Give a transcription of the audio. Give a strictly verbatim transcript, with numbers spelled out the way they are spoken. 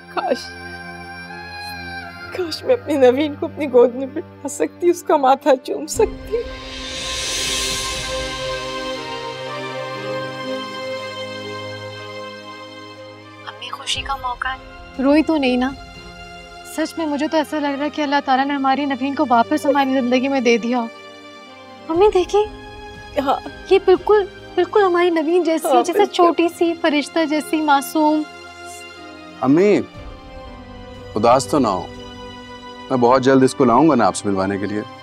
काश काश मैं अपने नवीन को अपनी गोद में बिठा सकती, उसका माथा चूम सकती। अम्मी खुशी का मौका है। रोई तो नहीं ना? सच में मुझे तो ऐसा लग रहा है कि अल्लाह ताला ने हमारी नवीन को वापस हमारी जिंदगी में दे दिया। अम्मी देखिए, हाँ ये बिल्कुल बिल्कुल हमारी नवीन जैसी, हाँ, जैसे छोटी सी फरिश्ता जैसी मासूम। अम्मी उदास तो ना हो, मैं बहुत जल्द इसको लाऊंगा ना आपसे मिलवाने के लिए।